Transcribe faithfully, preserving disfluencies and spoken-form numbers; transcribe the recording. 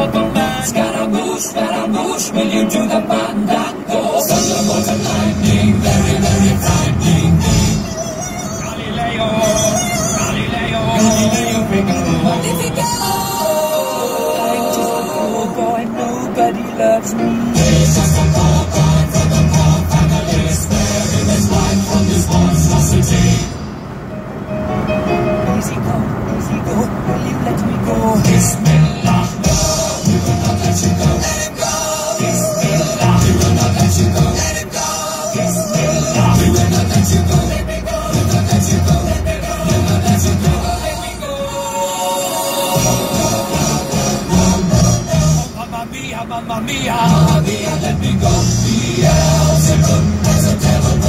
of a man. Scaramouche, Scaramouche, will you do the fandango? Thunderbolt and lightning, very, very frightening me. Galileo, Galileo, Galileo Figaro, Magnifico. I'm just a poor boy, nobody loves me. He's just a poor boy from the poor family, sparing his life from this monstrosity. Easy go, easy go, will you let me go? Bismillah, no, we will not let you go. Let him go. Bismillah, we will not let you go. Let him go. Bismillah, we will not let you go. Let me go. We will not let you go. Let me go. We will not let you go. Let me go. Mamma mia, mamma mia, mamma mia, let me go. Beelzebub has a devil.